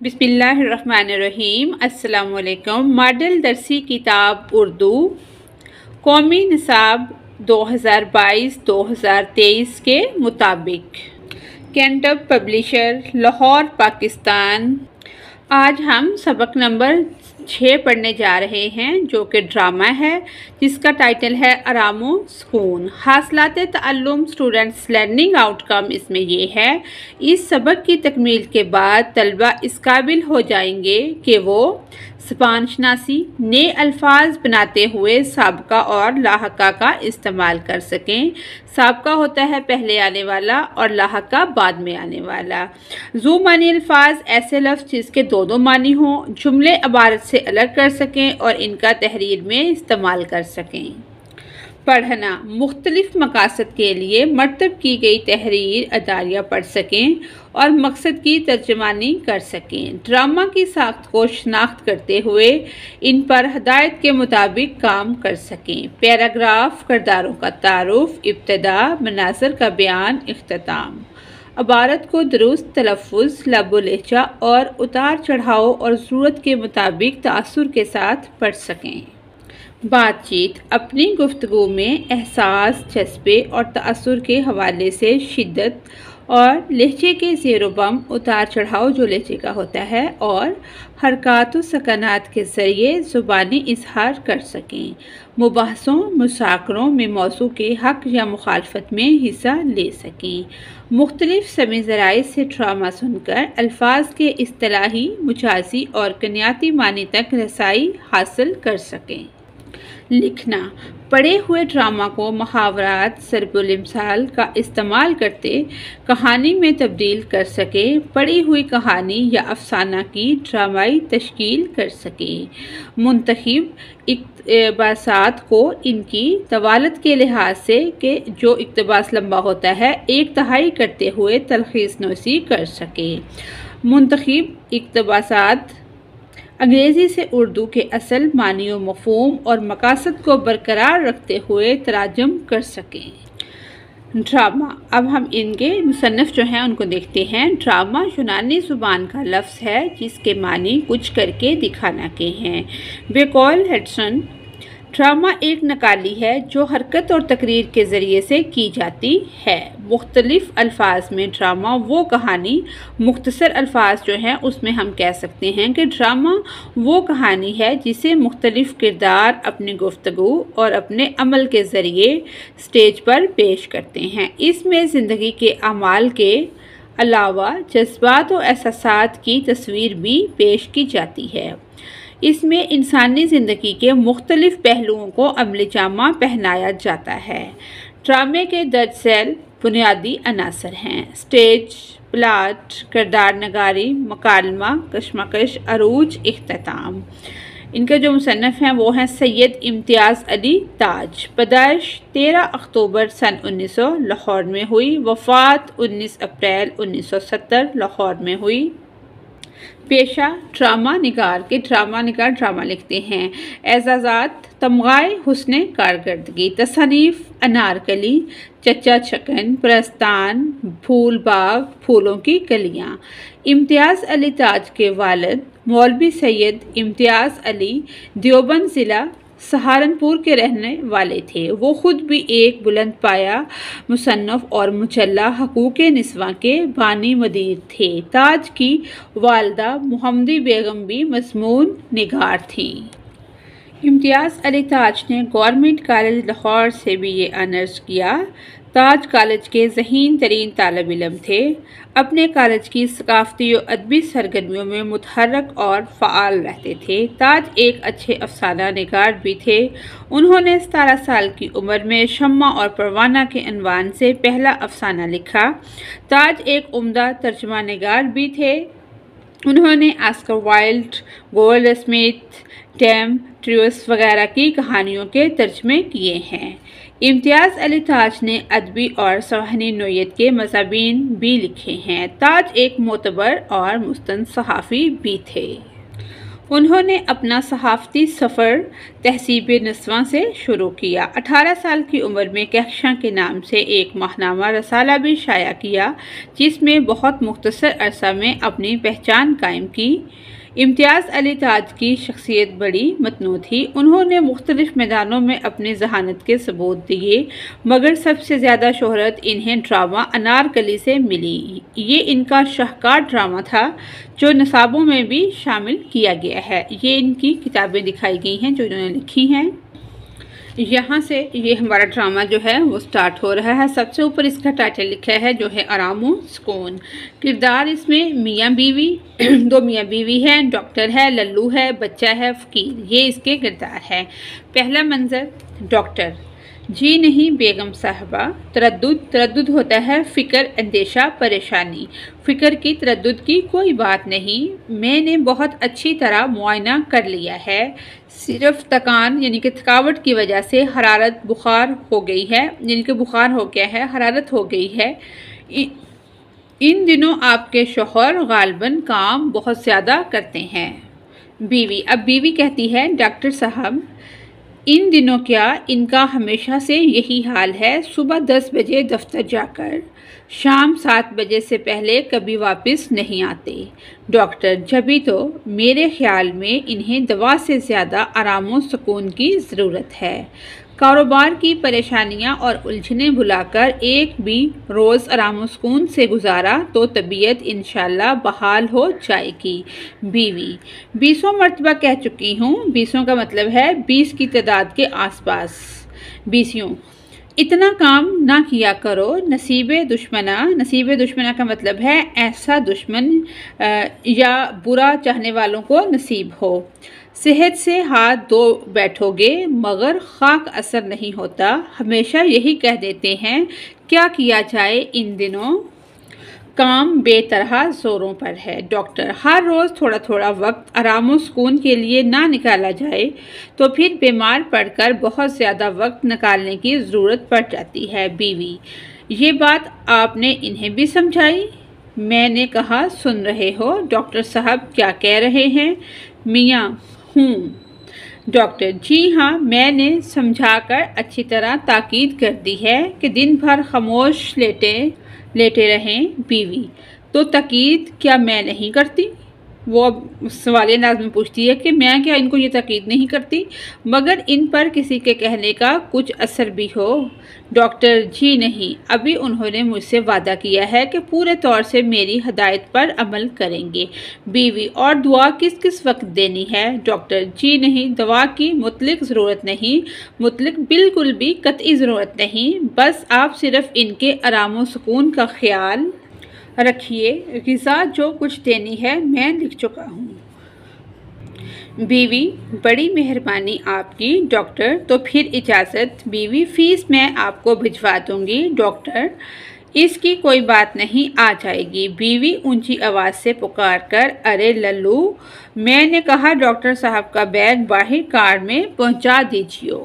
बिस्मिल्लाहिर्रहमानिर्रहीम। अस्सलामुअलैकुम। मॉडल दरसी किताब उर्दू कौमी निसाब 2022-2023 के मुताबिक कैंटब पब्लिशर, लाहौर, पाकिस्तान। आज हम सबक नंबर 6 पढ़ने जा रहे हैं जो कि ड्रामा है जिसका टाइटल है आरामो सुकून। हासिलात तअल्लुम स्टूडेंट्स लर्निंग आउटकम इसमें ये है, इस सबक की तकमील के बाद तलबा इस काबिल हो जाएंगे कि वो ज़बान शनासी, नए अल्फाज बनाते हुए साबका और लाहका का इस्तेमाल कर सकें। साबका होता है पहले आने वाला और लाहका बाद में आने वाला। ज़ू मानी अल्फाज ऐसे लफ्ज़ जिसके दो मानी हों, जुमले इबारत से अलग कर सकें और इनका तहरीर में इस्तेमाल कर सकें। पढ़ना, मुख्तलिफ मकासद के लिए मरतब की गई तहरीर अदारियाँ पढ़ सकें और मकसद की तर्जमानी कर सकें। ड्रामा की साख्त को शनाख्त करते हुए इन पर हदायत के मुताबिक काम कर सकें। पैराग्राफ, किरदारों का तारुफ, इब्तदा, मनाज़र का बयान, इख्तिताम। इबारत को दुरुस्त तलफ़्फ़ुज़, लब व लहजा और उतार चढ़ाव और ज़रूरत के मुताबिक तअस्सुर के साथ पढ़ सकें। बातचीत, अपनी गुफ्तगू में एहसास, जज्बे और तअस्सुर के हवाले से शिद्दत और लहजे के ज़ेरो बम, उतार चढ़ाव जो लहजे का होता है, और हरकत व सकनात के ज़रिए ज़ुबानी इजहार कर सकें। मुबाहसों, मुसाकरों में मौज़ू के हक़ या मुखालफत में हिस्सा ले सकें। मुख्तलिफ समी ज़राए से ड्रामा सुनकर अल्फाज के इस्तिलाही, मुजाजी और कनियाती मानी तक रसाई हासिल कर सकें। लिखना, पढ़े हुए ड्रामा को मुहावरात, ज़रबुल इम्साल का इस्तेमाल करते कहानी में तब्दील कर सके। पढ़ी हुई कहानी या अफसाना की ड्रामाई तश्कील कर सके। मुंतखब इक़्तिबासात को इनकी तवालत के लिहाज से कि जो इक़्तिबास लंबा होता है 1/3 करते हुए तलख़ीस नोसी कर सके। मुंतखब इक़्तिबासात अंग्रेज़ी से उर्दू के असल मानी व मफ़हूम और मकासद को बरकरार रखते हुए तराजम कर सकें। ड्रामा, अब हम इनके मुसन्निफ़ जो हैं उनको देखते हैं। ड्रामा यूनानी ज़ुबान का लफ्ज़ है जिसके मानी कुछ करके दिखाना के हैं। बेकॉल हेडसन, ड्रामा एक नकाली है जो हरकत और तकरीर के ज़रिए से की जाती है। मुख्तलिफ अल्फाज में ड्रामा वो कहानी, मुख्तसर अल्फाज जो हैं उसमें हम कह सकते हैं कि ड्रामा वो कहानी है जिसे मुख्तलिफ किरदार अपनी गुफ्तगू और अपने अमल के ज़रिए स्टेज पर पेश करते हैं। इसमें ज़िंदगी के अमाल के अलावा जज्बात और एहसासात की तस्वीर भी पेश की जाती है। इसमें इंसानी ज़िंदगी के मुख्तलिफ पहलुओं को अमल जामा पहनाया जाता है। ड्रामे के दर्ज बुनियादी अनासर हैं: स्टेज, प्लाट, किरदार नगारी, मकालमा, कशमकश, अरूज, इख्तिताम। इनके जो मुसन्निफ़ हैं वो हैं सैयद इम्तियाज़ अली ताज। पैदाइश 13 अक्टूबर सन 1900 लाहौर में हुई। वफ़ात 19 अप्रैल 1970 लाहौर में हुई। पेशा ड्रामा निगार के ड्रामा निगार ड्रामा लिखते हैं। एजाज़ात, तमगाए हुस्ने कारकर्दगी। तसनीफ़, अनारकली, चचा छकन, प्रस्तान, फूल बाग, फूलों की कलियाँ। इम्तियाज़ अली ताज के वालिद मौलवी सैयद इम्तियाज़ अली देवबंद ज़िला सहारनपुर के रहने वाले थे। वो खुद भी एक बुलंद पाया मुसन्नफ़ और मुजल्ला हकूक़े निस्वां के बानी मदीर थे। ताज की वालदा मुहम्मदी बेगम भी मज़मून निगार थीं। इम्तियाज़ अली ताज ने गवर्नमेंट कॉलेज लाहौर से भी ये ऑनर्स किया। ताज कॉलेज के ज़हीन तरीन तालिब इल्म थे। अपने कॉलेज की सकाफ़ती और अदबी सरगर्मियों में मुतहर्रक और फ़आल रहते थे। ताज एक अच्छे अफसाना निगार भी थे। उन्होंने 17 साल की उम्र में शम्मा और परवाना के अनवान से पहला अफसाना लिखा। ताज एक उम्दा तर्जुमा निगार भी थे। उन्होंने ऑस्कर वाइल्ड, गोल्ड स्मिथ, टैम ट्रूस वगैरह की कहानियों के तर्जमे किए हैं। इम्तियाज़ अली ताज ने अदबी और सवाहनी नोयत के मज़ाबीन भी लिखे हैं। ताज एक मोतबर और मुस्तंद सहाफ़ी भी थे। उन्होंने अपना सहाफ़ती सफ़र तहज़ीब नस्वां से शुरू किया। 18 साल की उम्र में कहकशां के नाम से एक माहनामा रसाला भी शाया किया, जिसमें बहुत मुख्तसर अरसा में अपनी पहचान कायम की। इम्तियाज़ अली ताज की शख्सियत बड़ी मतनू थी। उन्होंने मुख्तलिफ मैदानों में अपनी जहानत के सबूत दिए, मगर सबसे ज़्यादा शोहरत इन्हें ड्रामा अनारकली से मिली। ये इनका शाहकार ड्रामा था जो नसाबों में भी शामिल किया गया है। ये इनकी किताबें दिखाई गई हैं जो इन्होंने लिखी हैं। यहाँ से ये हमारा ड्रामा जो है वो स्टार्ट हो रहा है। सबसे ऊपर इसका टाइटल लिखा है जो है आराम व सुकून। किरदार इसमें मियाँ बीवी दो मियाँ बीवी हैं, डॉक्टर है, लल्लू है, बच्चा है, फ़कीर, ये इसके किरदार है। पहला मंजर डॉक्टर। जी नहीं बेगम साहबा। तरद्दुद होता है फ़िक्र, अंदेशा, परेशानी। फ़िक्र की, तरद्दुद की कोई बात नहीं। मैंने बहुत अच्छी तरह मुआयना कर लिया है। सिर्फ थकान यानी कि थकावट की वजह से हरारत बुखार हो गई है, यानी कि बुखार हो गया है, हरारत हो गई है। इन दिनों आपके शौहर गालिबन काम बहुत ज़्यादा करते हैं। बीवी। अब बीवी कहती है डॉक्टर साहब इन दिनों क्या, इनका हमेशा से यही हाल है। सुबह 10 बजे दफ्तर जाकर शाम 7 बजे से पहले कभी वापस नहीं आते। डॉक्टर। जभी तो मेरे ख्याल में इन्हें दवा से ज़्यादा आराम व सुकून की ज़रूरत है। कारोबार की परेशानियां और उलझनें भुलाकर एक भी रोज़ आराम व सुकून से गुजारा तो तबीयत इंशाल्लाह बहाल हो जाएगी। बीवी। 20 मरतबा कह चुकी हूँ। 20 का मतलब है 20 की तादाद के आसपास। 20 इतना काम ना किया करो। नसीबे दुश्मना का मतलब है ऐसा दुश्मन या बुरा चाहने वालों को नसीब हो। सेहत से हाथ धो बैठोगे मगर खाक असर नहीं होता। हमेशा यही कह देते हैं, क्या किया जाए इन दिनों काम बेतरह जोरों पर है। डॉक्टर। हर रोज़ थोड़ा थोड़ा वक्त आराम व सुकून के लिए ना निकाला जाए तो फिर बीमार पड़कर बहुत ज़्यादा वक्त निकालने की ज़रूरत पड़ जाती है। बीवी। ये बात आपने इन्हें भी समझाई? मैंने कहा सुन रहे हो डॉक्टर साहब क्या कह रहे हैं? मियाँ। डॉक्टर। जी हाँ, मैंने समझाकर अच्छी तरह ताकीद कर दी है कि दिन भर खामोश लेटे रहें। बीवी। तो ताकीद क्या मैं नहीं करती? वो सवालिया अंदाज में पूछती है कि मैं क्या इनको ये ताकीद नहीं करती, मगर इन पर किसी के कहने का कुछ असर भी हो? डॉक्टर। जी नहीं, अभी उन्होंने मुझसे वादा किया है कि पूरे तौर से मेरी हदायत पर अमल करेंगे। बीवी। और दुआ किस किस वक्त देनी है? डॉक्टर। जी नहीं, दवा की मुतलक ज़रूरत नहीं, मुतलक बिल्कुल भी कतई ज़रूरत नहीं। बस आप सिर्फ इनके आराम व सुकून का ख्याल रखिए। ग़िज़ा जो कुछ देनी है मैं लिख चुका हूँ। बीवी। बड़ी मेहरबानी आपकी डॉक्टर, तो फिर इजाज़त। बीवी। फ़ीस मैं आपको भिजवा दूँगी। डॉक्टर। इसकी कोई बात नहीं, आ जाएगी। बीवी ऊंची आवाज़ से पुकार कर, अरे लल्लू, मैंने कहा डॉक्टर साहब का बैग बाहर कार में पहुँचा दीजिए।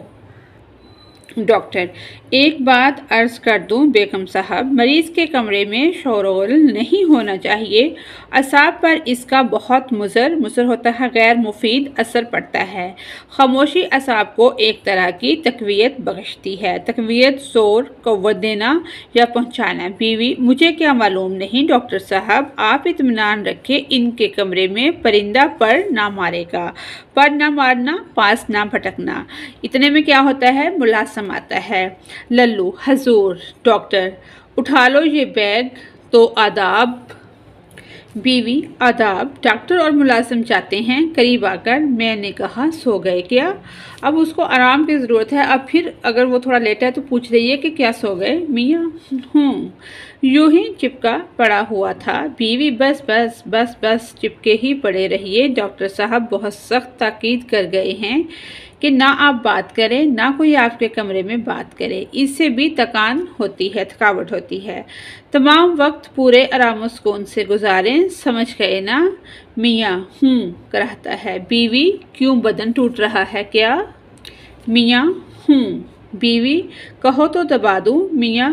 डॉक्टर। एक बात अर्ज कर दूं बेगम साहब, मरीज़ के कमरे में शोरगुल नहीं होना चाहिए। असाब पर इसका बहुत मुज़र होता है, गैर मुफीद असर पड़ता है। खामोशी असाब को एक तरह की तक़वियत बख्शती है। तक़वियत जोर, क़ुव्वत देना या पहुँचाना। बीवी। मुझे क्या मालूम नहीं डॉक्टर साहब, आप इत्मीनान रखें, इनके कमरे में परिंदा पर ना मारेगा। पर ना मारना, पास ना भटकना। इतने में क्या होता है, मुलासम आता है। लल्लू। हजूर। डॉक्टर। उठा लो ये बैग तो आदाब। बीवी। आदाब। डॉक्टर और मुलाजिम जाते हैं। करीब आकर मैंने कहा सो गए क्या? अब उसको आराम की ज़रूरत है। अब फिर अगर वो थोड़ा लेटा है तो पूछ रही है कि क्या सो गए? मियाँ। यूं ही चिपका पड़ा हुआ था। बीवी। बस बस बस बस चिपके ही पड़े रहिए। डॉक्टर साहब बहुत सख्त ताकीद कर गए हैं कि ना आप बात करें, ना कोई आपके कमरे में बात करे। इससे भी थकावट होती है। तमाम वक्त पूरे आराम सुकून से गुजारें, समझ गए ना? मियाँ। कराहता है। बीवी। क्यों, बदन टूट रहा है क्या? मियाँ। बीवी। कहो तो दबा दूँ? मियाँ।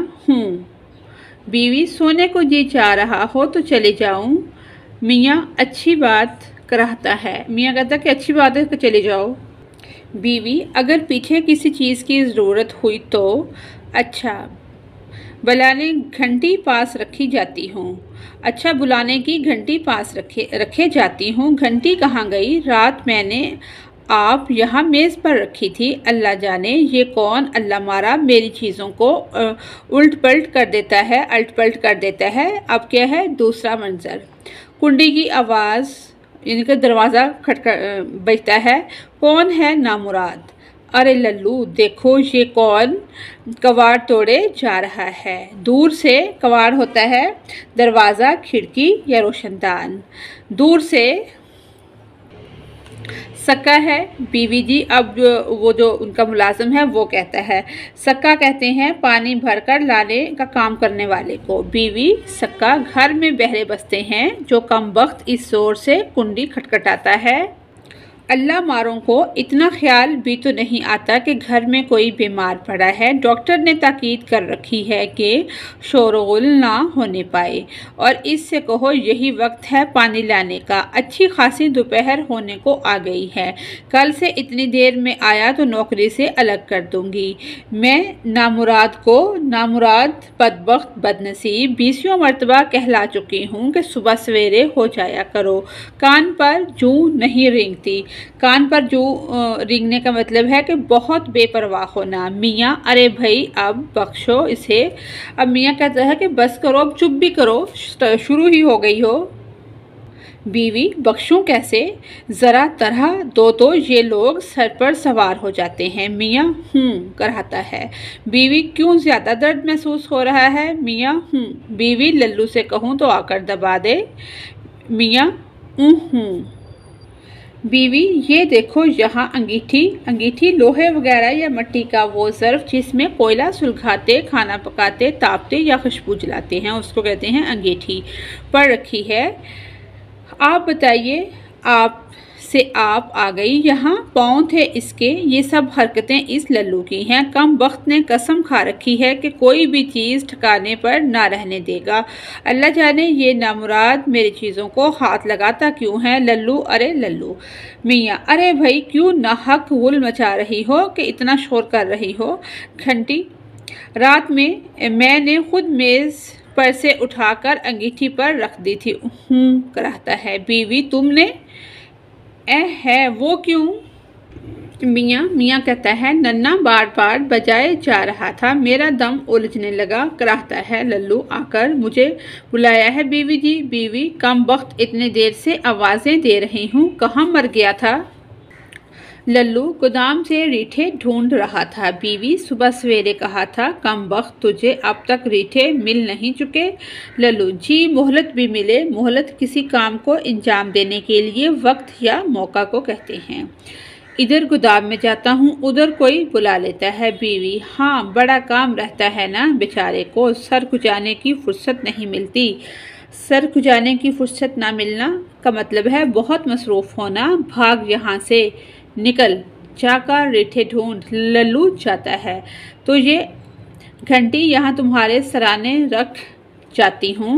बीवी। सोने को जी चाह रहा हो तो चले जाऊँ? मियाँ। अच्छी बात कराहता है। मियाँ कहता कि अच्छी बात है कि चले जाओ। बीवी, अगर पीछे किसी चीज़ की ज़रूरत हुई तो? अच्छा, बुलाने घंटी पास रखी जाती हूँ। अच्छा, बुलाने की घंटी पास रखे जाती हूँ। घंटी कहाँ गई? रात मैंने आप यहाँ मेज़ पर रखी थी। अल्लाह जाने ये कौन अल्लाह मारा मेरी चीज़ों को उल्ट पलट कर देता है। अब क्या है दूसरा मंजर? कुंडी की आवाज़, यानी कि दरवाज़ा खटखट बजता है। कौन है? नामुराद। अरे लल्लू, देखो ये कौन कबाड़ तोड़े जा रहा है। दूर से कबाड़ होता है दरवाज़ा, खिड़की या रोशनदान। दूर से सक्का है। बीवी जी, अब वो जो उनका मुलाजिम है वो कहता है। सक्का कहते हैं पानी भरकर लाने का काम करने वाले को। बीवी, सक्का, घर में बहरे बसते हैं जो कमबख्त इस जोर से कुंडी खटखटाता है। अल्लाह मारों को इतना ख्याल भी तो नहीं आता कि घर में कोई बीमार पड़ा है। डॉक्टर ने ताकीद कर रखी है कि शोरगुल ना होने पाए, और इससे कहो यही वक्त है पानी लाने का। अच्छी खासी दोपहर होने को आ गई है। कल से इतनी देर में आया तो नौकरी से अलग कर दूंगी। मैं नामुराद बदबख्त बदनसीब 20 मरतबा कहला चुकी हूँ कि सुबह सवेरे हो जाया करो। कान पर जूं नहीं रेंगती। कान पर जो रेंगने का मतलब है कि बहुत बेपरवाह होना। मियाँ, अरे भाई अब बख्शो इसे। अब मियाँ कहता है कि बस करो, अब चुप भी करो, शुरू ही हो गई हो। बीवी, बख्शूं कैसे? ज़रा तरह दो तो ये लोग सर पर सवार हो जाते हैं। मियाँ, कराहता है। बीवी, क्यों ज़्यादा दर्द महसूस हो रहा है? मियाँ, बीवी, लल्लू से कहूँ तो आकर दबा दे। मियाँ, बीवी, ये देखो यहाँ अंगीठी लोहे वगैरह या मिट्टी का वो ज़र्फ जिसमें कोयला सुलगाते, खाना पकाते, तापते या खुशबू जलाते हैं, उसको कहते हैं अंगीठी, पड़ रखी है। आप बताइए, आप आ गई यहाँ। पाँव थे इसके। ये सब हरकतें इस लल्लू की हैं। कम वक्त ने कसम खा रखी है कि कोई भी चीज़ ठिकाने पर ना रहने देगा। अल्लाह जाने ये नामुराद मेरी चीज़ों को हाथ लगाता क्यों है। लल्लू, अरे लल्लू। मियाँ, अरे भाई क्यों नाहक गुल मचा रही हो कि इतना शोर कर रही हो। घंटी, रात में मैंने खुद मेज़ पर से उठाकर अंगीठी पर रख दी थी। कराहता है। बीवी, तुमने? है वो क्यों? मियाँ कहता है नन्ना बार बार बजाए जा रहा था, मेरा दम उलझने लगा। कराहता है। लल्लू आकर मुझे बुलाया है। बीवी जी, बीवी, कम वक्त इतने देर से आवाज़ें दे रही हूँ, कहाँ मर गया था? लल्लू, गोदाम से रीठे ढूंढ रहा था। बीवी, सुबह सवेरे कहा था कम वक्त तुझे अब तक रीठे मिल नहीं चुके? लल्लू, जी मोहलत भी मिले। मोहलत किसी काम को अंजाम देने के लिए वक्त या मौका को कहते हैं। इधर गोदाम में जाता हूँ, उधर कोई बुला लेता है। बीवी, हाँ बड़ा काम रहता है ना बेचारे को, सर खुजाने की फुर्सत नहीं मिलती। सर खुजाने की फुर्सत ना मिलना का मतलब है बहुत मसरूफ़ होना। भाग यहाँ से, निकल, जाकर रीठे ढूंढ। लल्लू जाता है। तो ये घंटी यहाँ तुम्हारे सराने रख जाती हूँ।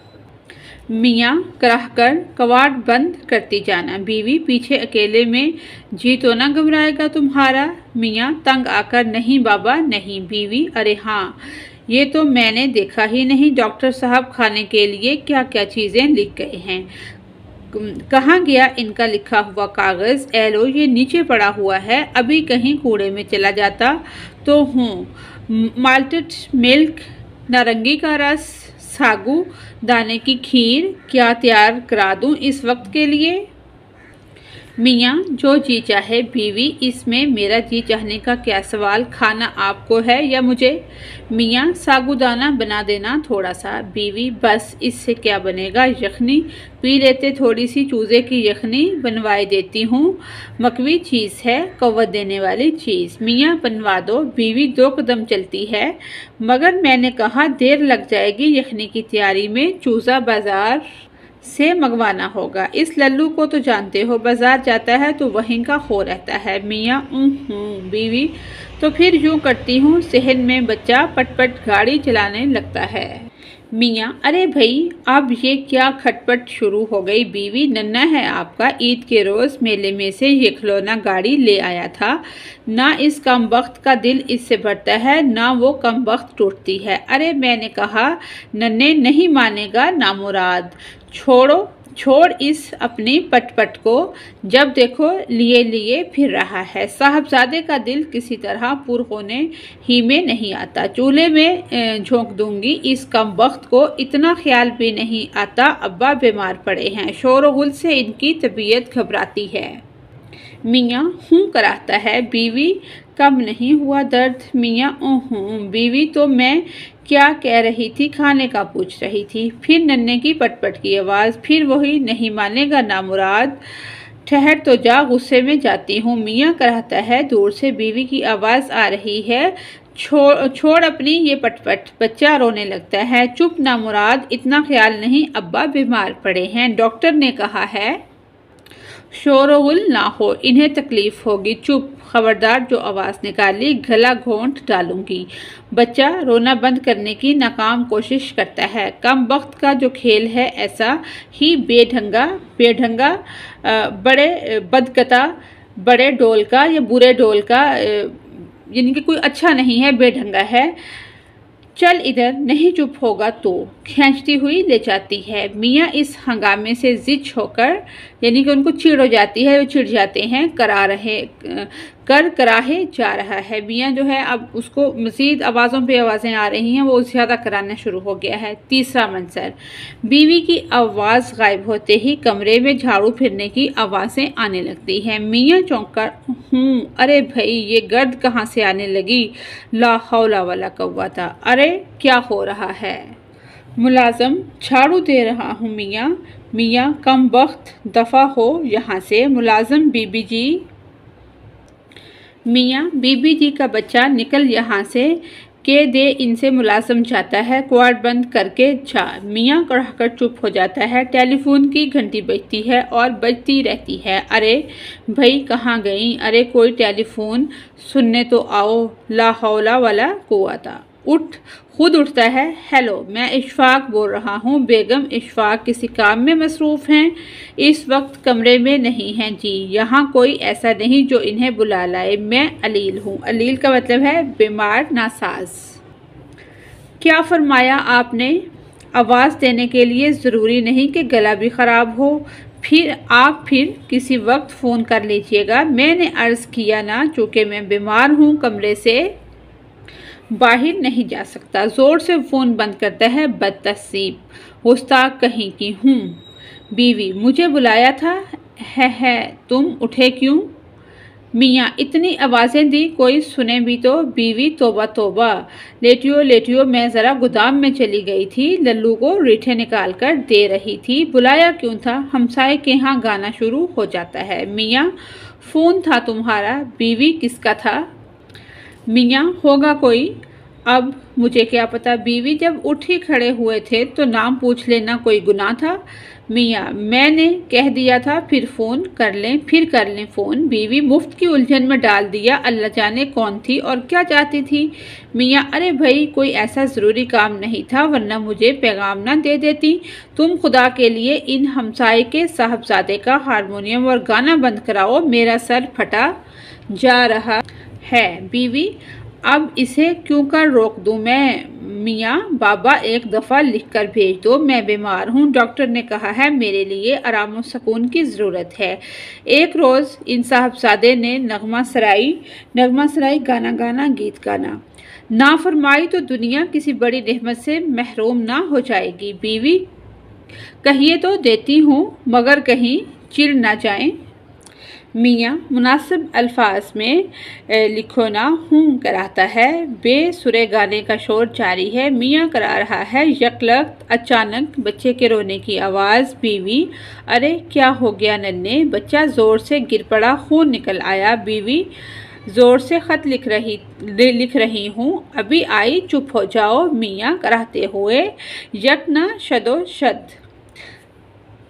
मियाँ कराहकर कवाड़ बंद करती जाना। बीवी, पीछे अकेले में जी तो ना घबराएगा तुम्हारा? मियाँ तंग आकर, नहीं बाबा नहीं। बीवी, अरे हाँ, ये तो मैंने देखा ही नहीं। डॉक्टर साहब खाने के लिए क्या क्या चीज़ें लिख गए हैं। कहाँ गया इनका लिखा हुआ कागज़? एलो, ये नीचे पड़ा हुआ है, अभी कहीं कूड़े में चला जाता तो हूँ। माल्टेड मिल्क, नारंगी का रस, सागू दाने की खीर क्या तैयार करा दूँ इस वक्त के लिए? मियाँ, जो जी चाहे। बीवी, इसमें मेरा जी चाहने का क्या सवाल, खाना आपको है या मुझे? मियाँ, सागूदाना बना देना थोड़ा सा। बीवी, बस इससे क्या बनेगा? यखनी पी लेते, थोड़ी सी चूज़े की यखनी बनवाए देती हूँ, मकवी चीज़ है, कव्वत देने वाली चीज़। मियाँ, बनवा दो। बीवी 2 कदम चलती है, मगर मैंने कहा देर लग जाएगी यखनी की तैयारी में, चूज़ा बाज़ार से मंगवाना होगा। इस लल्लू को तो जानते हो, बाजार जाता है तो वहीं का खो रहता है। मियाँ, बीवी, तो फिर यूँ करती हूँ, सहन में बच्चा पटपट गाड़ी चलाने लगता है। मियाँ, अरे भाई अब ये क्या खटपट शुरू हो गई। बीवी, नन्ना है आपका ईद के रोज़ मेले में से ये खिलौना गाड़ी ले आया था। ना इस कमबख्त का दिल इससे भरता है, ना वो कमबख्त टूटती है। अरे मैंने कहा नन्हे, नहीं मानेगा नामुराद। छोड़ इस अपनी पटपट को, जब देखो लिए लिए फिर रहा है। साहबजादे का दिल किसी तरह पुर होने ही में नहीं आता। चूल्हे में झोंक दूंगी इस कमबख्त को, इतना ख्याल भी नहीं आता अब्बा बीमार पड़े हैं। शोर गुल से इनकी तबीयत घबराती है। मियाँ हूँ कराता है। बीवी, कम नहीं हुआ दर्द। मियाँ, ओह बीवी, तो मैं क्या कह रही थी, खाने का पूछ रही थी। फिर नन्हे की पटपट की आवाज़, फिर वही नहीं मानेगा नामुराद। ठहर तो जा, गुस्से में जाती हूँ। मियाँ कराता है। दूर से बीवी की आवाज़ आ रही है, छोड़ अपनी ये पटपट। बच्चा रोने लगता है। चुप नामुराद, इतना ख्याल नहीं, अब्बा बीमार पड़े हैं, डॉक्टर ने कहा है शोरगुल ना हो, इन्हें तकलीफ होगी। चुप, खबरदार जो आवाज़ निकाली गला घोंट डालूंगी। बच्चा रोना बंद करने की नाकाम कोशिश करता है। कम वक्त का जो खेल है ऐसा ही बेढंगा बड़े बदकता, बड़े डोल का या बुरे डोल का, यानी कि कोई अच्छा नहीं है, बेढंगा है। चल इधर, नहीं चुप होगा तो। खींचती हुई ले जाती है। मियाँ इस हंगामे से जिच होकर, यानी कि उनको चिढ़ हो जाती है, वो चिढ़ जाते हैं, कराहे जा रहा है। मियाँ जो है अब उसको मज़ीद आवाज़ों पे आवाज़ें आ रही हैं, वो ज़्यादा कराना शुरू हो गया है। तीसरा मंजर, बीवी की आवाज़ गायब होते ही कमरे में झाड़ू फिरने की आवाज़ें आने लगती हैं। मियाँ चौंक कर, अरे भाई ये गर्द कहाँ से आने लगी। ला हौला वला कव्वाता। अरे क्या हो रहा है। मुलाजम, झाड़ू दे रहा हूँ मियाँ। मियाँ, कम वक्त दफ़ा हो यहाँ से। मुलाजम, बीबी जी। मियाँ, बीबी जी का बच्चा निकल यहाँ से, के दे इनसे। मुलाजम जाता है। क्वार्ट बंद करके जा। मियाँ कड़ाकर चुप हो जाता है। टेलीफोन की घंटी बजती है और बजती रहती है। अरे भाई कहाँ गई। अरे कोई टेलीफोन सुनने तो आओ। ला हौला वला कुव्वता। खुद उठता है। हेलो, मैं इशफाक बोल रहा हूँ। बेगम इशफाक किसी काम में मसरूफ़ हैं, इस वक्त कमरे में नहीं हैं जी। यहाँ कोई ऐसा नहीं जो इन्हें बुला लाए। मैं अलील हूँ। अलील का मतलब है बीमार, नासाज। क्या फरमाया आपने। आवाज़ देने के लिए ज़रूरी नहीं कि गला भी ख़राब हो। आप फिर किसी वक्त फ़ोन कर लीजिएगा। मैंने अर्ज़ किया ना, चूँकि मैं बीमार हूँ, कमरे से बाहर नहीं जा सकता। ज़ोर से फ़ोन बंद करता है। बदतसीब, गुस्ताख कहीं की हूँ। बीवी, मुझे बुलाया था। है तुम उठे क्यों। मियाँ, इतनी आवाज़ें दी, कोई सुने भी तो। बीवी, तोबा तोबा। लेटियो, मैं ज़रा गोदाम में चली गई थी, लल्लू को रीठे निकाल कर दे रही थी। बुलाया क्यों था। हमसाए के यहाँ गाना शुरू हो जाता है। मियाँ, फ़ोन था तुम्हारा। बीवी, किसका था। मियाँ, होगा कोई, अब मुझे क्या पता। बीवी, जब उठ ही खड़े हुए थे तो नाम पूछ लेना कोई गुनाह था। मियाँ, मैंने कह दिया था फिर कर लें फ़ोन। बीवी, मुफ्त की उलझन में डाल दिया। अल्लाह जाने कौन थी और क्या चाहती थी। मियाँ, अरे भाई कोई ऐसा ज़रूरी काम नहीं था, वरना मुझे पैगाम ना दे देती। तुम खुदा के लिए इन हमसाए के साहबजादे का हारमोनियम और गाना बंद कराओ, मेरा सर फटा जा रहा है। बीवी, अब इसे क्यों कर रोक दूं मैं। मियाँ, बाबा एक दफ़ा लिख कर भेज दो, मैं बीमार हूँ। डॉक्टर ने कहा है मेरे लिए आराम और सुकून की ज़रूरत है। एक रोज़ इन साहबजादे ने नगमा सराई गाना गीत गाना। ना फरमाई तो दुनिया किसी बड़ी रहमत से महरूम ना हो जाएगी। बीवी, कहिए तो देती हूँ, मगर कहीं चिढ़ ना जाएं। मियाँ, मुनासिब अल्फाज में लिखो ना। हूँ कराता है। बेसुरे गाने का शोर जारी है। मियाँ करा रहा है। यकलख्त अचानक बच्चे के रोने की आवाज़। बीवी, अरे क्या हो गया नन्हे। बच्चा ज़ोर से गिर पड़ा, खून निकल आया। बीवी, ज़ोर से ख़त लिख रही हूँ, अभी आई, चुप हो जाओ। मियाँ कराते हुए, यक न शदो शद।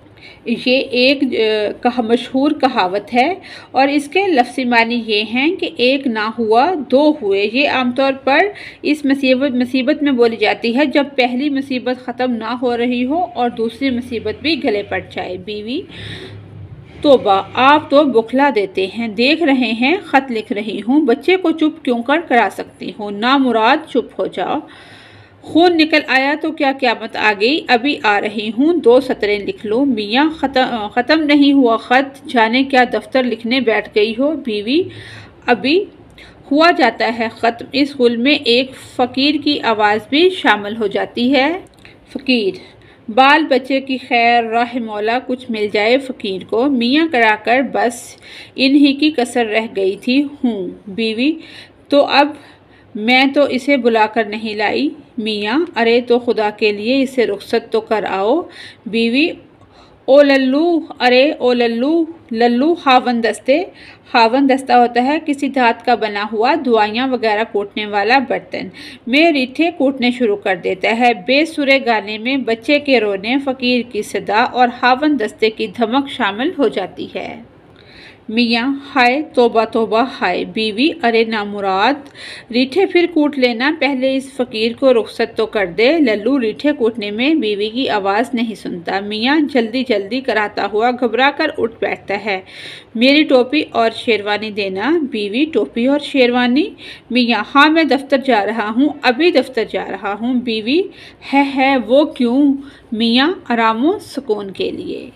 ये एक मशहूर कहावत है और इसके लफ्ज़ी मानी ये हैं कि एक ना हुआ दो हुए। ये आमतौर पर इस मुसीबत में बोली जाती है जब पहली मुसीबत ख़त्म ना हो रही हो और दूसरी मुसीबत भी गले पड़ जाए। बीवी: तोबा, आप तो बुखला देते हैं। देख रहे हैं ख़त लिख रही हूँ, बच्चे को चुप क्यों कर करा सकती हूँ। ना मुराद, चुप हो जाओ। खून निकल आया तो क्या क़यामत आ गई। अभी आ रही हूँ, 2 सतरें लिख लो। मियाँ: ख़त्म नहीं हुआ ख़त, जाने क्या दफ्तर लिखने बैठ गई हो। बीवी: अभी हुआ जाता है ख़त्म। इस गुल में एक फ़कीर की आवाज़ भी शामिल हो जाती है। फ़कीर: बाल बच्चे की खैर राह मौला कुछ मिल जाए फ़कीर को। मियाँ कराकर बस इन्हीं की कसर रह गई थी हूँ। बीवी: तो अब मैं तो इसे बुलाकर नहीं लाई। मियाँ: अरे तो खुदा के लिए इसे रुखसत तो कर आओ। बीवी: ओ लल्लू, अरे ओ लल्लू। लल्लू हावन दस्ते। हावन दस्ता होता है किसी धात का बना हुआ दवाइयाँ वगैरह कूटने वाला बर्तन में रीठे कूटने शुरू कर देता है। बेसुरे गाने में बच्चे के रोने, फ़कीर की सदा और हावन दस्ते की धमक शामिल हो जाती है। मियाँ: हाय तोबा तोबा हाय। बीवी: अरे नामुराद, रीठे फिर कूट लेना, पहले इस फ़कीर को रुखसत तो कर दे। लल्लू रीठे कूटने में बीवी की आवाज़ नहीं सुनता। मियाँ जल्दी जल्दी कराता हुआ घबरा कर उठ बैठता है। मेरी टोपी और शेरवानी देना। बीवी: टोपी और शेरवानी। मियाँ: हाँ, मैं दफ्तर जा रहा हूँ, अभी दफ्तर जा रहा हूँ। बीवी: है वो क्यों। मियाँ: आरामो सुकून के लिए।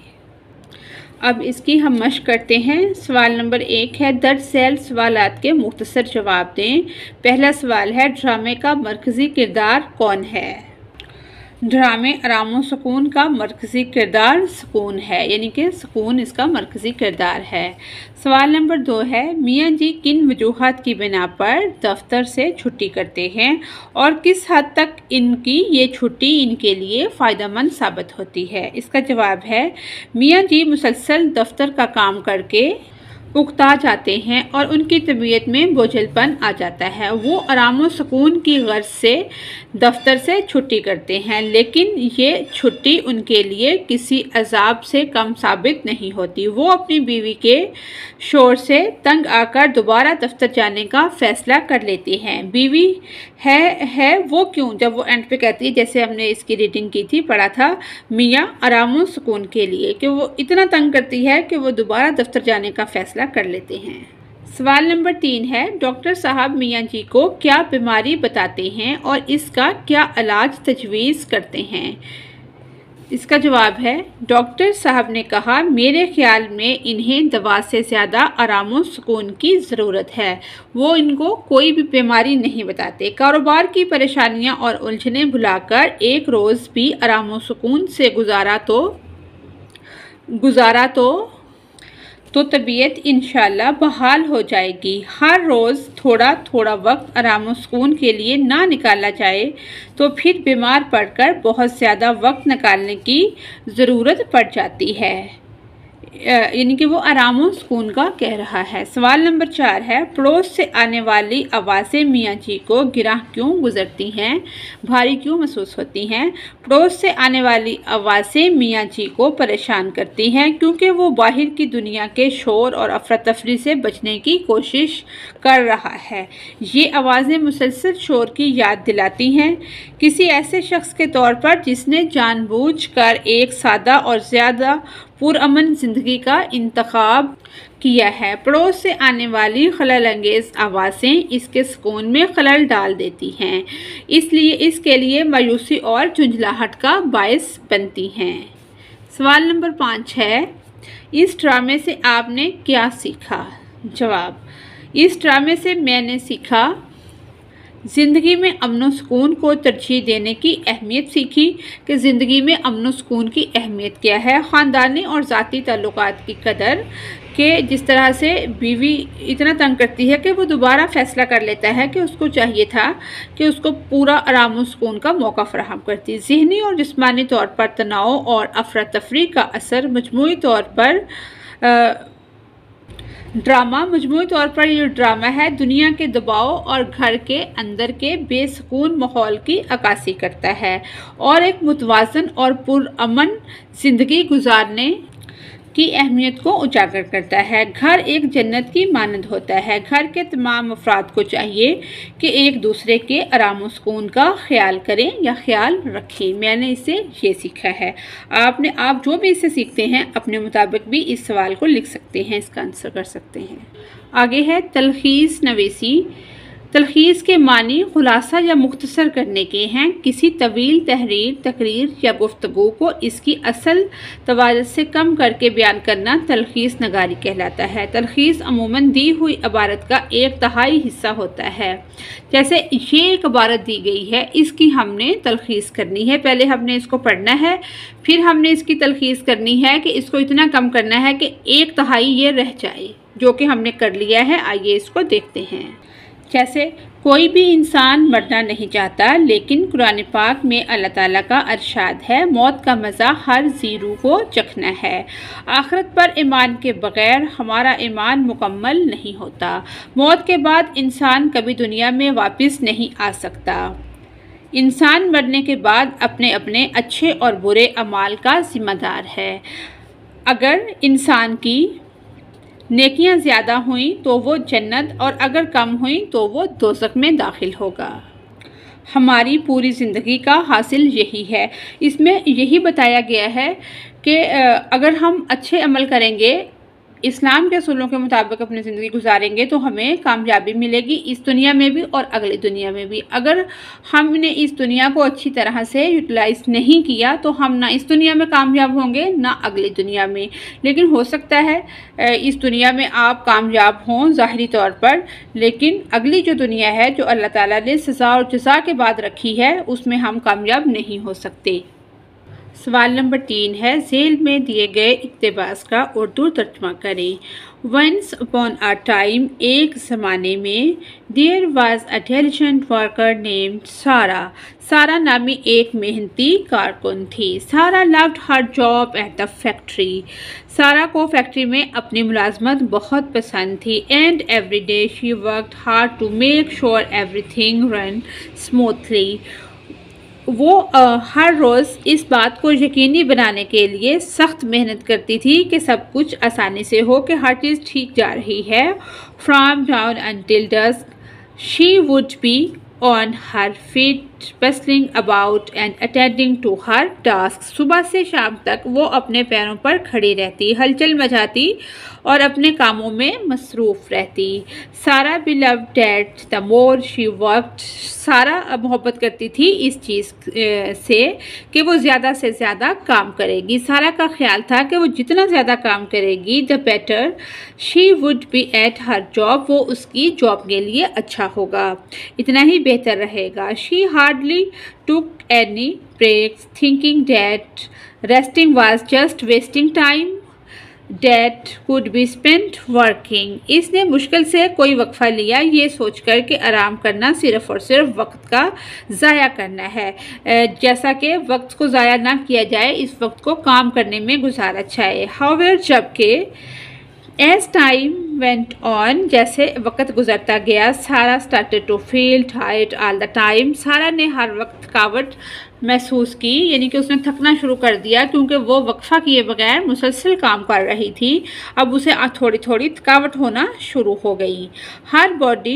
अब इसकी हम मश्क करते हैं। सवाल नंबर 1 है, दर्ज झैल सवालात के मुख्तसर जवाब दें। पहला सवाल है, ड्रामे का मरकज़ी किरदार कौन है। ड्रामे आराम सुकून का मरकज़ी किरदार सुकून है, यानी कि सुकून इसका मरकज़ी किरदार है। सवाल नंबर 2 है, मियाँ जी किन वजूहात की बिना पर दफ्तर से छुट्टी करते हैं और किस हद तक इनकी ये छुट्टी इनके लिए फ़ायदेमंद साबित होती है। इसका जवाब है, मियाँ जी मुसलसल दफ्तर का काम करके उकता जाते हैं और उनकी तबीयत में बोझलपन आ जाता है। वो आराम व सुकून की गर्ज से दफ्तर से छुट्टी करते हैं, लेकिन ये छुट्टी उनके लिए किसी अजाब से कम साबित नहीं होती। वो अपनी बीवी के शोर से तंग आकर दोबारा दफ्तर जाने का फ़ैसला कर लेती हैं। बीवी है वो क्यों, जब वो एंड पे कहती है, जैसे हमने इसकी रीडिंग की थी, पढ़ा था, मियाँ आराम व सुकून के लिए, कि वो इतना तंग करती है कि वो दोबारा दफ्तर जाने का फ़ैसला कर लेते हैं। सवाल नंबर 3 है, डॉक्टर साहब मियाँ जी को क्या बीमारी बताते हैं और इसका क्या इलाज तजवीज़ करते हैं। इसका जवाब है, डॉक्टर साहब ने कहा, मेरे ख्याल में इन्हें दवा से ज़्यादा आराम व सुकून की ज़रूरत है। वो इनको कोई भी बीमारी नहीं बताते। कारोबार की परेशानियां और उलझनें भुलाकर एक रोज़ भी आराम व सुकून से गुजारा तो तबीयत इंशाल्लाह बहाल हो जाएगी। हर रोज़ थोड़ा थोड़ा वक्त आराम व सुकून के लिए ना निकाला जाए तो फिर बीमार पड़कर बहुत ज़्यादा वक्त निकालने की ज़रूरत पड़ जाती है। यानी कि वो आराम व सुकून का कह रहा है। सवाल नंबर 4 है, पड़ोस से आने वाली आवाज़ें मियाँ जी को गिराह क्यों गुजरती हैं, भारी क्यों महसूस होती हैं। पड़ोस से आने वाली आवाज़ें मियाँ जी को परेशान करती हैं क्योंकि वो बाहर की दुनिया के शोर और अफरा तफरी से बचने की कोशिश कर रहा है। ये आवाज़ें मुसलसल शोर की याद दिलाती हैं किसी ऐसे शख्स के तौर पर जिसने जानबूझकर एक सादा और ज़्यादा पुरअमन ज़िंदगी का इंतखाब किया है। पड़ोस से आने वाली खलल अंगेज़ आवाज़ें इसके सुकून में खलल डाल देती हैं, इसलिए इसके लिए मायूसी और झुंझलाहट का बायस बनती हैं। सवाल नंबर 5 है, इस ड्रामे से आपने क्या सीखा। जवाब, इस ड्रामे से मैंने सीखा, ज़िंदगी में अमन सुकून को तरजीह देने की अहमियत सीखी कि ज़िंदगी में अमन सुकून की अहमियत क्या है। ख़ानदानी और ज़ाती ताल्लुकात की कदर के जिस तरह से बीवी इतना तंग करती है कि वो दोबारा फ़ैसला कर लेता है कि उसको चाहिए था कि उसको पूरा आराम व सुकून का मौका फराहम करती। ज़हनी और जिस्मानी तौर पर तनाव और अफरा तफरी का असर मजमूई तौर पर ये ड्रामा है दुनिया के दबाव और घर के अंदर के बेसुकून माहौल की अक्कासी करता है और एक मुतवाज़न और पुरअमन ज़िंदगी गुजारने की अहमियत को उजागर करता है। घर एक जन्नत की मानद होता है। घर के तमाम अफराद को चाहिए कि एक दूसरे के आराम व सुकून का ख्याल करें या ख्याल रखें। मैंने इससे ये सीखा है। आप जो भी इससे सीखते हैं अपने मुताबिक भी इस सवाल को लिख सकते हैं, इसका आंसर कर सकते हैं। आगे है तलखीस नवीसी। तलखीस के मानी खुलासा या मुख्तसर करने के हैं। किसी तवील तहरीर, तकरीर या गुफ्तगू को इसकी असल तवाज़ुन से कम करके बयान करना तलखीस नगारी कहलाता है। तलखीस अमूमन दी हुई इबारत का 1/3 हिस्सा होता है। जैसे ये एक इबारत दी गई है, इसकी हमने तलखीस करनी है। पहले हमने इसको पढ़ना है, फिर हमने इसकी तलखीस करनी है कि इसको इतना कम करना है कि 1/3 ये रह जाए, जो कि हमने कर लिया है। आइए इसको देखते हैं। जैसे कोई भी इंसान मरना नहीं चाहता, लेकिन कुरान पाक में अल्लाह ताला का इरशाद है, मौत का मज़ा हर जी रूह को चखना है। आखिरत पर ईमान के बग़ैर हमारा ईमान मुकम्मल नहीं होता। मौत के बाद इंसान कभी दुनिया में वापस नहीं आ सकता। इंसान मरने के बाद अपने अपने अच्छे और बुरे अमाल का ज़िम्मेदार है। अगर इंसान की नेकियां ज़्यादा हुई तो वो जन्नत, और अगर कम हुई तो वो दोज़ख में दाखिल होगा। हमारी पूरी ज़िंदगी का हासिल यही है। इसमें यही बताया गया है कि अगर हम अच्छे अमल करेंगे, इस्लाम के असूलों के मुताबिक अपनी ज़िंदगी गुजारेंगे तो हमें कामयाबी मिलेगी, इस दुनिया में भी और अगली दुनिया में भी। अगर हमने इस दुनिया को अच्छी तरह से यूटिलाइज़ नहीं किया तो हम ना इस दुनिया में कामयाब होंगे ना अगली दुनिया में। लेकिन हो सकता है इस दुनिया में आप कामयाब हों ज़ाहिरी तौर पर, लेकिन अगली जो दुनिया है, जो अल्लाह ताला ने सज़ा और जज़ा के बाद रखी है, उसमें हम कामयाब नहीं हो सकते। सवाल नंबर 3 है, झेल में दिए गए इक़्तिबास का उर्दू तर्जुमा करें। वंस अपॉन अ टाइम, एक ज़माने में, there was a diligent worker named Sara. Sara नामी एक मेहनती कारकुन थी। Sara loved her job at the factory. Sara को फैक्ट्री में अपनी मुलाजमत बहुत पसंद थी। And every day she worked hard to make sure everything run smoothly. वो हर रोज़ इस बात को यकीनी बनाने के लिए सख्त मेहनत करती थी कि सब कुछ आसानी से हो, कि हर चीज़ ठीक जा रही है। From dawn until dusk she would be on her feet, bustling about and attending to her task. सुबह से शाम तक वो अपने पैरों पर खड़ी रहती, हलचल मचाती और अपने कामों में मसरूफ़ रहती। Sara believed that the more she worked. Sara मोहब्बत करती थी इस चीज़ से कि वो ज़्यादा से ज़्यादा काम करेगी। सारा का ख्याल था कि वो जितना ज़्यादा काम करेगी the better she would be at her job, वो उसकी जॉब के लिए अच्छा होगा, इतना ही बेहतर रहेगा। She hardly took any breaks, thinking that resting was just wasting time that could be spent working। इसने मुश्किल से कोई वक्फा लिया ये सोचकर कि आराम करना सिर्फ़ और सिर्फ वक्त का ज़ाया करना है, जैसा कि वक्त को ज़ाया ना किया जाए, इस वक्त को काम करने में गुजारा जाए। हाउएवर, जबकि एज टाइम वेंट ऑन, जैसे वक्त गुजरता गया, Sara started to feel tired all the time. Sara ने हर वक्त थकावट महसूस की, यानी कि उसने थकना शुरू कर दिया, क्योंकि वो वक्फा किए बगैर मुसलसल काम कर रही थी। अब उसे थोड़ी थोड़ी थकावट होना शुरू हो गई। Her body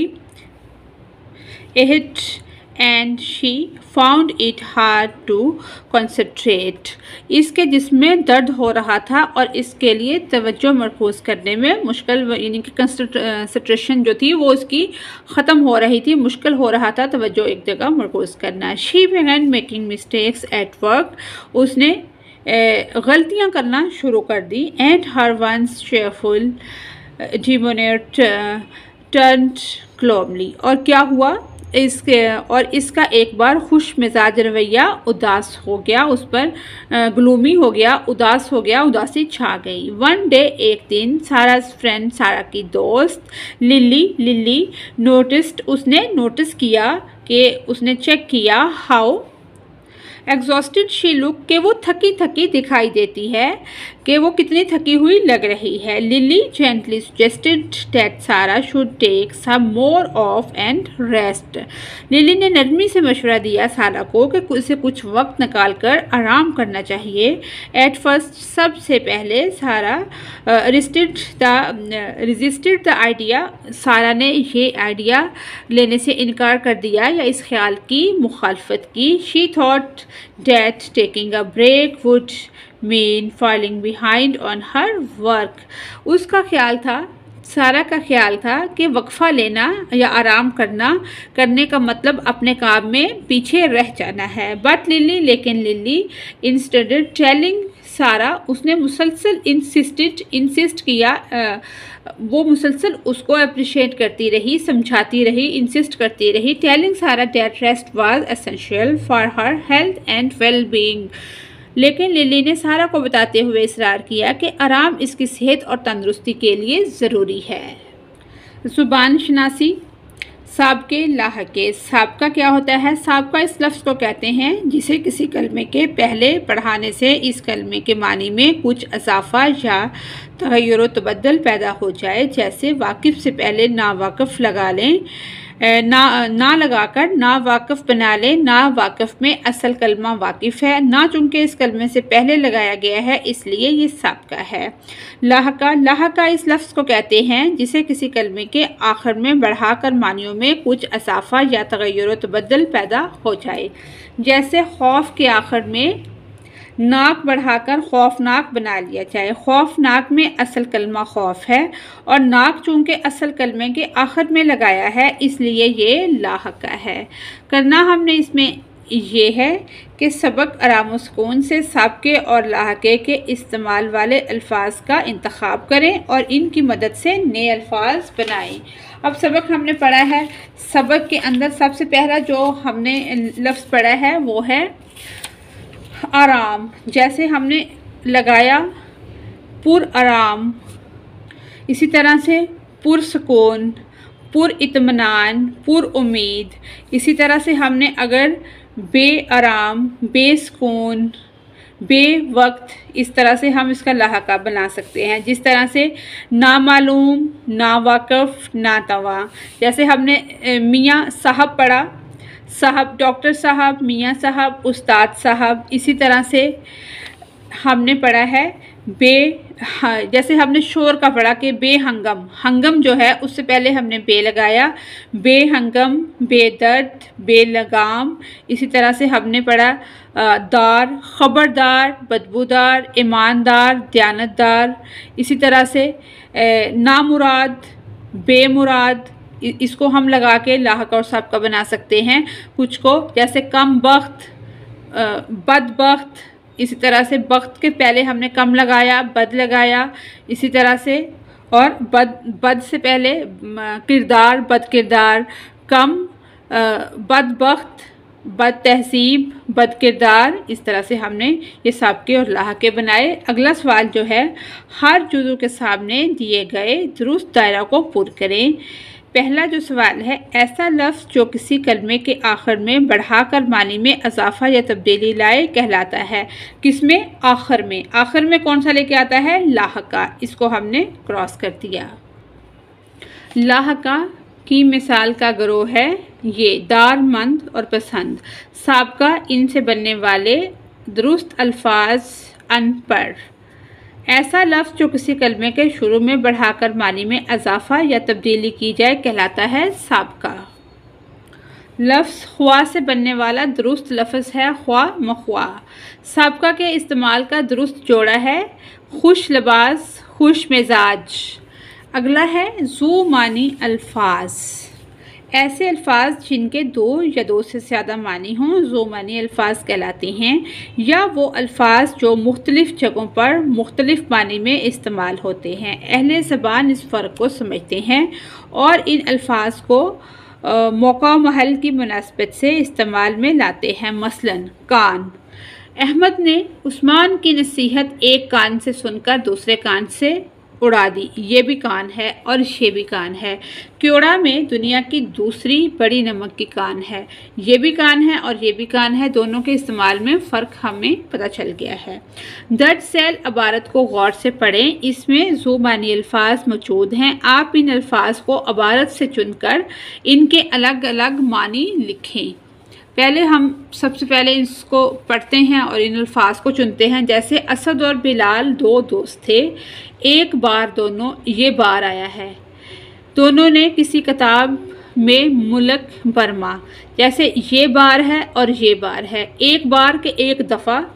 it and she found it hard to concentrate. इसके जिस्म दर्द हो रहा था और इसके लिए तवज्जो मरकूज़ करने में मुश्किल, यानी कि कंसंट्रेशन जो थी वो इसकी ख़त्म हो रही थी, मुश्किल हो रहा था तवज्जो एक जगह मरकूज़ करना। She began making mistakes at work. उसने गलतियाँ करना शुरू कर दी। And her once cheerful demeanor turned gloomily. और क्या हुआ, इसका एक बार खुश मिजाज रवैया उदास हो गया, उस पर ग्लूमी हो गया, उदास हो गया, उदासी छा गई। वन डे, एक दिन, सारा फ्रेंड, सारा की दोस्त लिली नोटिस्ड, उसने नोटिस किया कि उसने चेक किया हाउ एग्जॉस्टेड शी लुक, के वो थकी थकी दिखाई देती है। कि वो कितनी थकी हुई लग रही है। Lily gently suggested that Sarah should take some more off and rest. Lily ने नरमी से मशवरा दिया सारा को कि उसे कुछ वक्त निकाल कर आराम करना चाहिए। एट फर्स्ट सबसे पहले सारा रेजिस्टेड द आइडिया, सारा ने ये आइडिया लेने से इनकार कर दिया या इस ख्याल की मुखालफत की। She thought that taking a break would mean falling behind on her work. उसका ख्याल था, सारा का ख्याल था कि वक्फा लेना या आराम करने का मतलब अपने काम में पीछे रह जाना है। बट लिली, लेकिन लिली इंस्टेड टेलिंग सारा, उसने मुसलसल इंसिस्ट किया, वो मुसलसल उसको अप्रिशिएट करती रही, समझाती रही, इंसिस्ट करती रही। Telling Sarah that rest was essential for her health and well being. लेकिन लिली ने सारा को बताते हुए इसरार किया कि आराम इसकी सेहत और तंदुरुस्ती के लिए ज़रूरी है। ज़ुबान शनासी। साबके लाहके। साबका क्या होता है? साबका इस लफ्ज़ को कहते हैं जिसे किसी कलमे के पहले पढ़ाने से इस कलमे के मानी में कुछ इजाफा या तगय्युर तबद्दुल पैदा हो जाए। जैसे वाकिफ़ से पहले नावाकिफ़ लगा लें, ना लगाकर ना वाकिफ़ बना लें। ना वाकिफ़ में असल कलमा वाकिफ़ है, ना चूँकि इस कलमे से पहले लगाया गया है इसलिए ये साबका है। लाहका। लाहका इस लफ्ज़ को कहते हैं जिसे किसी कलमे के आखिर में बढ़ाकर मानियों में कुछ इजाफा या तगय्युर तबद्दुल पैदा हो जाए। जैसे खौफ के आखिर में नाक बढ़ाकर खौफनाक बना लिया जाए। खौफनाक में असल कलमा खौफ है और नाक चूँकि असल कलमे के आखिर में लगाया है इसलिए ये लाहका है। करना हमने इसमें ये है कि सबक आराम व सुकून से साबके और लाहके के इस्तेमाल वाले अल्फाज का इंतखाब करें और इनकी मदद से नए अल्फाज बनाएं। अब सबक हमने पढ़ा है। सबक के अंदर सबसे पहला जो हमने लफ्ज़ पढ़ा है वो है आराम। जैसे हमने लगाया पुर आराम, इसी तरह से पुरसुकून, पुरइत्मीनान, पुर उम्मीद। इसी तरह से हमने अगर बेआराम, बेसुकून, बेवक्त, इस तरह से हम इसका लाहका बना सकते हैं। जिस तरह से नामालूम, नावाकिफ़, नातवा। जैसे हमने मियाँ साहब पढ़ा, साहब डॉक्टर साहब, मियाँ साहब, उस्ताद साहब। इसी तरह से हमने पढ़ा है जैसे हमने शोर का पढ़ा कि बेहंगम, हंगम जो है उससे पहले हमने बे लगाया। बेहंगम, बेदर्द, बेलगाम। इसी तरह से हमने पढ़ा दार, खबरदार, बदबूदार, ईमानदार, दयानतदार। इसी तरह से नामुराद, बेमुराद। इसको हम लगा के लाहका और साबका बना सकते हैं कुछ को। जैसे कम बख्त, बदबख्त। इसी तरह से बख्त के पहले हमने कम लगाया, बद लगाया। इसी तरह से और बद से पहले किरदार, बद किरदार। कम, बदबख्त, बद तहसीब, बद किरदार। इस तरह से हमने ये साबके और लाहके बनाए। अगला सवाल जो है, हर जुज़ू के सामने दिए गए दुरुस्त दायरा को पूरा करें। पहला जो सवाल है, ऐसा लफ्ज़ जो किसी कलमे के आखिर में बढ़ाकर मानी में इजाफा या तब्दीली लाए कहलाता है। किसमें? आखिर में। आखिर में कौन सा लेके आता है? लाहका। इसको हमने क्रॉस कर दिया। लाहका की मिसाल का गिरोह है ये दारमंद और पसंद। साबका इनसे बनने वाले दुरुस्त अल्फाज अनपढ़। ऐसा लफ्ज़ जो किसी कलमे के शुरू में बढ़ाकर मानी में इजाफा या तब्दीली की जाए कहलाता है साबका। लफ्ज़ ख्वा से बनने वाला दुरुस्त लफ्ज़ है ख्वा मख्वा। साबका के इस्तेमाल का दुरुस्त जोड़ा है खुश लिबास, खुश मिजाज। अगला है ज़ू मानी अल्फाज। ऐसे अल्फाज जिनके दो या दो से ज़्यादा मानी हों ज़ू मानी अल्फाज कहलाते हैं, या वो अल्फाज जो मुख्तलिफ़ जगहों पर मुख्तलिफ़ मानी में इस्तेमाल होते हैं। अहले ज़बान इस फ़र्क को समझते हैं और इन अल्फाज को मौका महल की मुनासिबत से इस्तेमाल में लाते हैं। मसलन कान। अहमद ने उस्मान की नसीहत एक कान से सुनकर दूसरे कान से उड़ा दी, ये भी कान है और ये भी कान है। क्योड़ा में दुनिया की दूसरी बड़ी नमक की कान है, ये भी कान है और ये भी कान है। दोनों के इस्तेमाल में फ़र्क हमें पता चल गया है। दर्ज सैल इबारत को गौर से पढ़ें, इसमें ज़ुबानी अल्फाज मौजूद हैं। आप इन अल्फाज को इबारत से चुनकर इनके अलग अलग मानी लिखें। पहले हम सबसे पहले इसको पढ़ते हैं और इन अल्फाज को चुनते हैं। जैसे असद और बिलाल दो दोस्त थे, एक बार दोनों, ये बार आया है। दोनों ने किसी किताब में मुल्क बर्मा, जैसे ये बार है और ये बार है। एक बार के एक दफ़ा,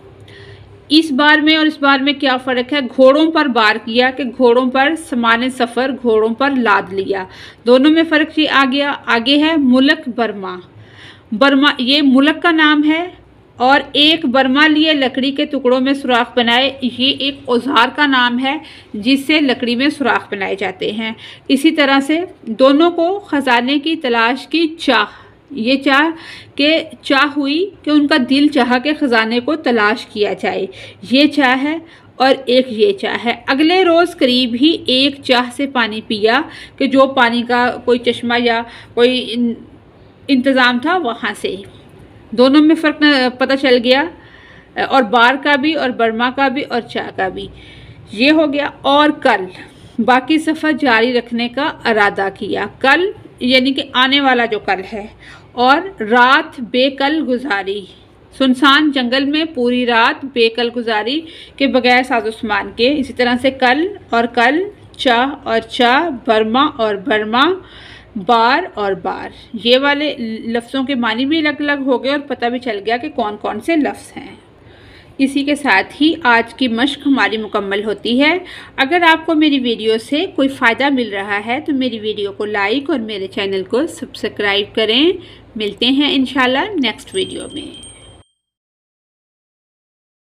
इस बार में और इस बार में क्या फ़र्क है? घोड़ों पर बार किया कि घोड़ों पर सामान सफ़र, घोड़ों पर लाद लिया, दोनों में फ़र्क ये आ गया। आगे है मुल्क बर्मा, बर्मा ये मुल्क का नाम है, और एक बर्मा लिए लकड़ी के टुकड़ों में सुराख बनाए, ये एक औजार का नाम है जिससे लकड़ी में सुराख बनाए जाते हैं। इसी तरह से दोनों को ख़जाने की तलाश की चाह, ये चाह हुई कि उनका दिल चाहा कि ख़जाने को तलाश किया जाए, ये चाह है। और एक ये चाह है। अगले रोज़ करीब ही एक चाह से पानी पिया कि जो पानी का कोई चश्मा या कोई इंतज़ाम था वहाँ से। दोनों में फ़र्क पता चल गया, और बार का भी और बर्मा का भी और चाह का भी। ये हो गया। और कल बाकी सफ़र जारी रखने का इरादा किया, कल यानी कि आने वाला जो कल है। और रात बेकल गुजारी, सुनसान जंगल में पूरी रात बेकल गुजारी के बगैर साज़ो-सामान के। इसी तरह से कल और कल, चाह और चाह, बर्मा और बर्मा, बार और बार। ये वाले लफ्ज़ों के मानी भी अलग अलग हो गए और पता भी चल गया कि कौन कौन से लफ्ज़ हैं। इसी के साथ ही आज की मश्क हमारी मुकम्मल होती है। अगर आपको मेरी वीडियो से कोई फ़ायदा मिल रहा है तो मेरी वीडियो को लाइक और मेरे चैनल को सब्सक्राइब करें। मिलते हैं इंशाल्लाह नेक्स्ट वीडियो में।